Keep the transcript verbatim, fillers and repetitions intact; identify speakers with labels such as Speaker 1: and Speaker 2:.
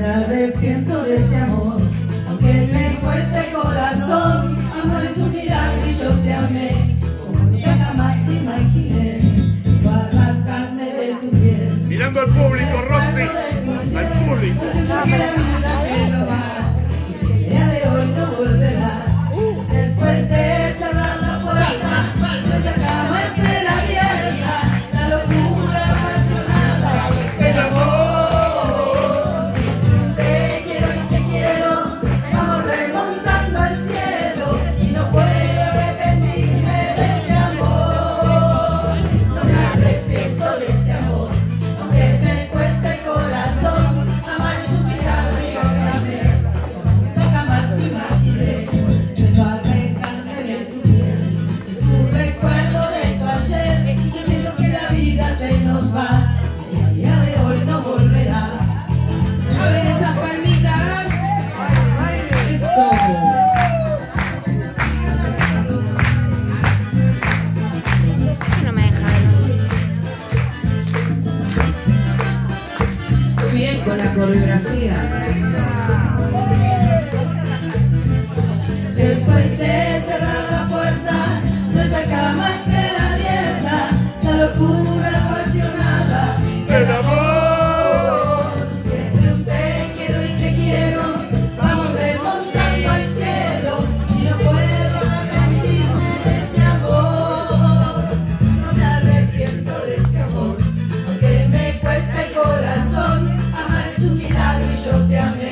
Speaker 1: arrepiento de este amor, aunque me cueste el corazón. Amor es un milagro y yo te amé como nunca jamás te imaginé. Para arrancarme de tu piel,
Speaker 2: mirando al público, Roxy, al público.
Speaker 1: Que la vida se no va, y el día de hoy no volverá. Después de cerrar la puerta, nuestra cama espera abierta, la locura apasionada del amor. Te quiero y te quiero, vamos remontando al cielo, y no puedo arrepentirme de este amor. No me arrepiento de este amor, aunque me cueste el corazón. Amar es un milagro y yo te amé como nunca jamás te imaginé. Vengo a arrancarme de tu piel, de tu recuerdo de tu ayer. Yo siento que la vida se nos va y el día de hoy no volverá.
Speaker 3: A ver esas palmitas. Eso.
Speaker 4: No me deja de
Speaker 3: Muy bien con la coreografía.
Speaker 1: Después de cerrar la puerta, nuestra cama espera abierta, la locura apasionada
Speaker 2: ¡El amor!
Speaker 1: entre un te quiero y te quiero, vamos remontando al cielo, y no puedo arrepentirme de este amor. No me arrepiento de este amor, aunque me cueste el corazón. Amar es un milagro y yo te amé